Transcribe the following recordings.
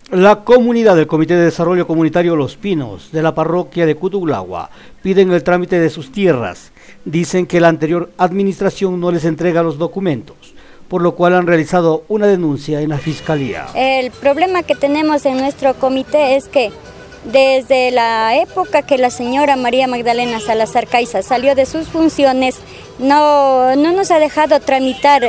La comunidad del Comité de Desarrollo Comunitario Los Pinos de la parroquia de Cutuglagua piden el trámite de sus tierras. Dicen que la anterior administración no les entrega los documentos, por lo cual han realizado una denuncia en la Fiscalía. El problema que tenemos en nuestro comité es que desde la época que la señora María Magdalena Salazar Caiza salió de sus funciones, no nos ha dejado tramitar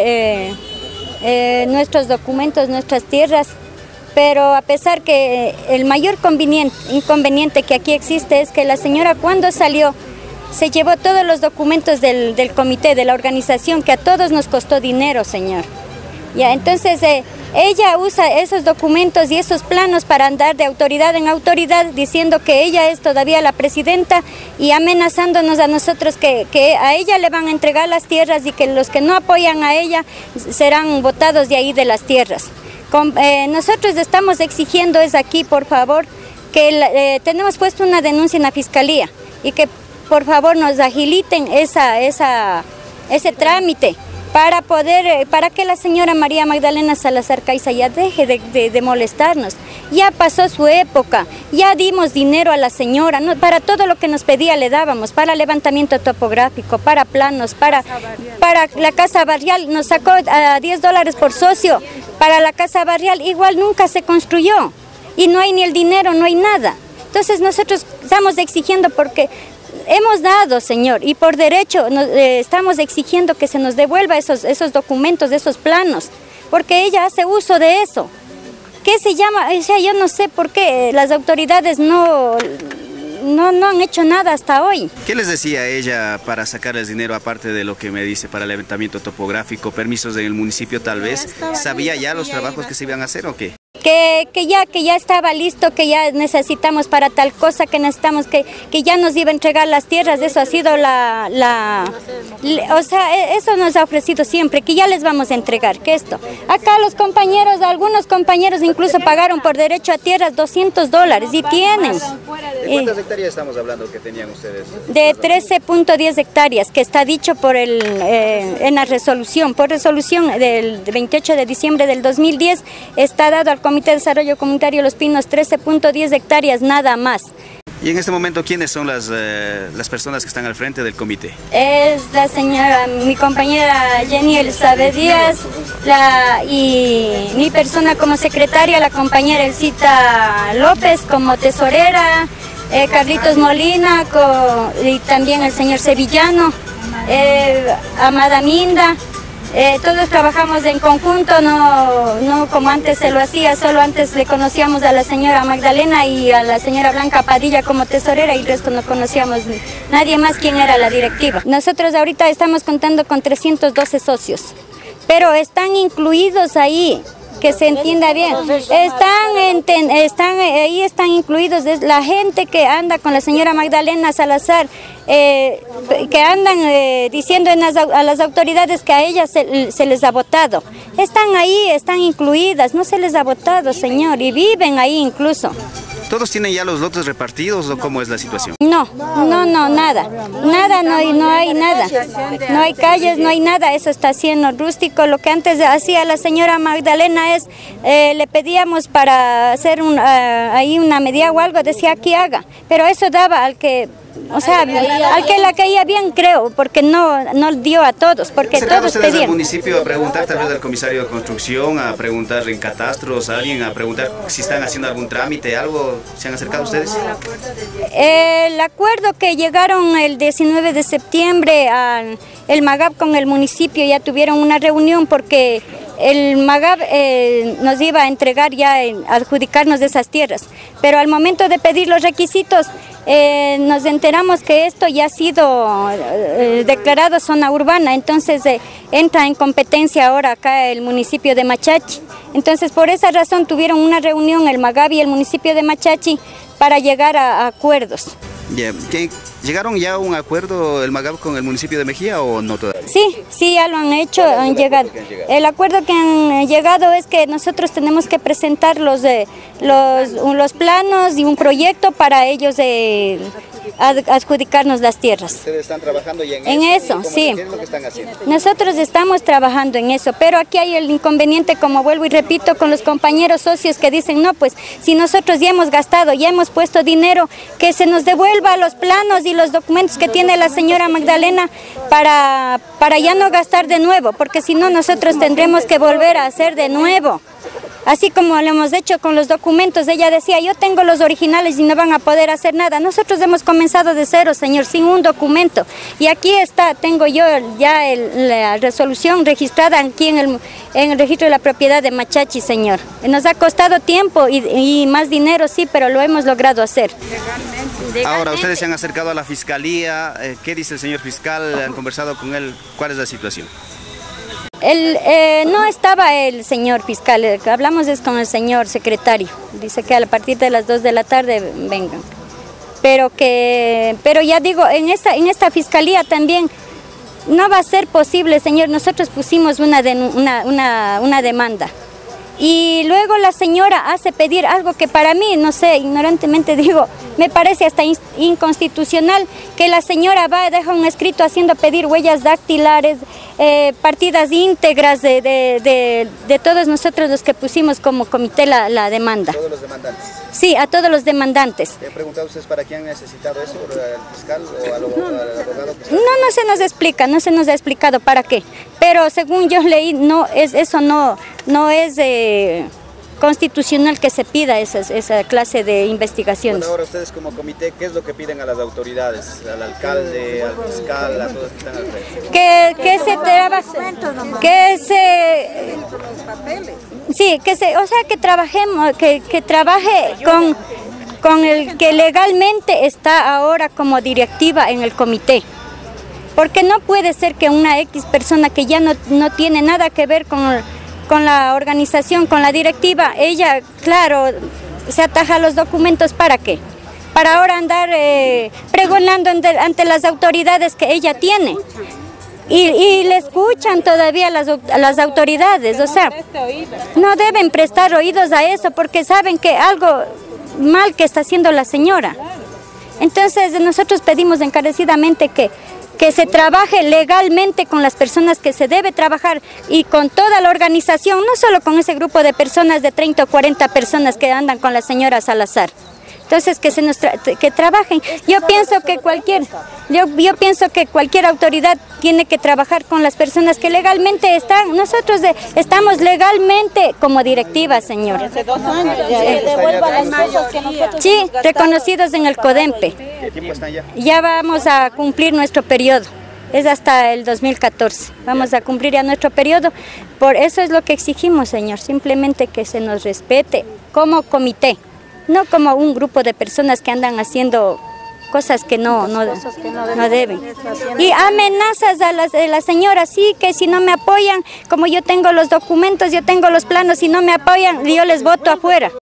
nuestros documentos, nuestras tierras. Pero a pesar que el mayor inconveniente que aquí existe es que la señora cuando salió se llevó todos los documentos del comité, de la organización, que a todos nos costó dinero, señor. Ya, entonces ella usa esos documentos y esos planos para andar de autoridad en autoridad, diciendo que ella es todavía la presidenta y amenazándonos a nosotros que a ella le van a entregar las tierras y que los que no apoyan a ella serán botados de ahí de las tierras. Nosotros estamos exigiendo es aquí, por favor, que tenemos puesto una denuncia en la Fiscalía y que por favor nos agiliten ese trámite para que la señora María Magdalena Salazar Caiza ya deje de molestarnos. Ya pasó su época, ya dimos dinero a la señora, para todo lo que nos pedía le dábamos, para levantamiento topográfico, para planos, para la casa barrial, nos sacó a $10 por socio, para la casa barrial igual nunca se construyó y no hay ni el dinero, no hay nada. Entonces nosotros estamos exigiendo porque hemos dado, señor, y por derecho estamos exigiendo que se nos devuelva esos documentos, esos planos, porque ella hace uso de eso. ¿Qué se llama? O sea, yo no sé por qué las autoridades no han hecho nada hasta hoy. ¿Qué les decía ella para sacarles dinero, aparte de lo que me dice, para el levantamiento topográfico, permisos en el municipio tal vez? ¿Sabía ya los trabajos que se iban a hacer o qué? Que ya estaba listo, que ya necesitamos para tal cosa, que necesitamos que ya nos iba a entregar las tierras. Eso ha sido o sea, eso nos ha ofrecido siempre, que ya les vamos a entregar, que esto. Acá los compañeros, algunos compañeros incluso pagaron por derecho a tierras $200 y tienen. ¿De cuántas hectáreas estamos hablando que tenían ustedes? De 13.10 hectáreas, que está dicho en la resolución, por resolución del 28 de diciembre del 2010, está dado al Comité de Desarrollo Comunitario Los Pinos 13.10 hectáreas, nada más. Y en este momento, ¿quiénes son las personas que están al frente del comité? Es la señora, mi compañera Jenny Elizabeth Díaz, y mi persona como secretaria, la compañera Elcita López como tesorera, Carlitos Molina y también el señor Sevillano, Amada Minda. Todos trabajamos en conjunto, no como antes se lo hacía, solo antes le conocíamos a la señora Magdalena y a la señora Blanca Padilla como tesorera y el resto no conocíamos nadie más quién era la directiva. Nosotros ahorita estamos contando con 312 socios, pero están incluidos ahí, que se entienda bien, ahí están incluidos la gente que anda con la señora Magdalena Salazar, que andan diciendo a las autoridades que a ellas se les ha votado. Están ahí, están incluidas, no se les ha votado, señor, y viven ahí incluso. ¿Todos tienen ya los lotes repartidos o cómo es la situación? No, nada, no hay nada, no hay calles, no hay nada, eso está siendo rústico. Lo que antes hacía la señora Magdalena es, le pedíamos para hacer ahí una media o algo, decía aquí haga, pero eso daba al que la caía bien, creo, porque no dio a todos, porque todos pedían. ¿Ustedes al municipio a preguntar, tal vez al comisario de construcción, a preguntar en catastros, a alguien, a preguntar si están haciendo algún trámite, algo? ¿Se han acercado ustedes? El acuerdo que llegaron el 19 de septiembre el MAGAP con el municipio, ya tuvieron una reunión porque el MAGAP nos iba a entregar ya, adjudicarnos de esas tierras, pero al momento de pedir los requisitos nos enteramos que esto ya ha sido declarado zona urbana, entonces entra en competencia ahora acá el municipio de Machachi. Entonces por esa razón tuvieron una reunión el MAGAP y el municipio de Machachi para llegar a acuerdos. ¿Llegaron ya a un acuerdo el MAGAP con el municipio de Mejía o no todavía? Sí, ya lo han hecho, han llegado. El acuerdo que han llegado es que nosotros tenemos que presentar los planos y un proyecto para ellos adjudicarnos las tierras. ¿Ustedes están trabajando ya en eso? Sí. ¿Qué es lo que están haciendo? Nosotros estamos trabajando en eso, pero aquí hay el inconveniente, como vuelvo y repito, con los compañeros socios que dicen, no, pues si nosotros ya hemos gastado, ya hemos puesto dinero, que se nos devuelva los planos y los documentos que tiene la señora Magdalena para ya no gastar de nuevo, porque si no nosotros tendremos que volver a hacer de nuevo. Así como lo hemos hecho con los documentos, ella decía, yo tengo los originales y no van a poder hacer nada. Nosotros hemos comenzado de cero, señor, sin un documento. Y aquí está, tengo yo ya la resolución registrada aquí en el registro de la propiedad de Machachi, señor. Nos ha costado tiempo y más dinero, sí, pero lo hemos logrado hacer. Ahora, ustedes se han acercado a la fiscalía. ¿Qué dice el señor fiscal? ¿Han conversado con él? ¿Cuál es la situación? No estaba el señor fiscal, hablamos es con el señor secretario, dice que a partir de las 2 de la tarde vengan, pero ya digo, en esta fiscalía también no va a ser posible, señor. Nosotros pusimos una demanda y luego la señora hace pedir algo que para mí, no sé, ignorantemente digo, me parece hasta inconstitucional, que la señora deja un escrito haciendo pedir huellas dactilares, partidas íntegras de todos nosotros los que pusimos como comité la demanda. ¿Todos los demandantes? Sí, a todos los demandantes. ¿Le he preguntado a ustedes para quién han necesitado eso? ¿Al fiscal o al abogado? No se nos explica, no se nos ha explicado para qué. Pero según yo leí, eso no es constitucional que se pida esa clase de investigaciones. Bueno, ahora ustedes como comité, ¿qué es lo que piden a las autoridades? ¿Al alcalde, al fiscal, a todos los que están al frente? Que trabajemos, que trabaje con el que legalmente está ahora como directiva en el comité. Porque no puede ser que una X persona que ya no tiene nada que ver con la organización, con la directiva, ella, claro, se ataja a los documentos, ¿para qué? Para ahora andar pregonando ante las autoridades que ella tiene. Y le escuchan todavía a las autoridades, o sea, no deben prestar oídos a eso porque saben que algo mal que está haciendo la señora. Entonces nosotros pedimos encarecidamente que se trabaje legalmente con las personas que se debe trabajar y con toda la organización, no solo con ese grupo de personas de 30 o 40 personas que andan con la señora Salazar. Entonces que trabajen. Yo pienso que cualquier autoridad tiene que trabajar con las personas que legalmente están. Nosotros estamos legalmente como directiva, señor. Hace 2 años ya devuelva las cosas que nosotros sí, reconocidos en el CODEMPE. ¿Qué tiempo están ya? Ya vamos a cumplir nuestro periodo. Es hasta el 2014. Vamos a cumplir ya nuestro periodo. Por eso es lo que exigimos, señor. Simplemente que se nos respete como comité. No como un grupo de personas que andan haciendo cosas que no deben. Y amenazas a la señora, sí, que si no me apoyan, como yo tengo los documentos, yo tengo los planos, si no me apoyan, yo les voto afuera.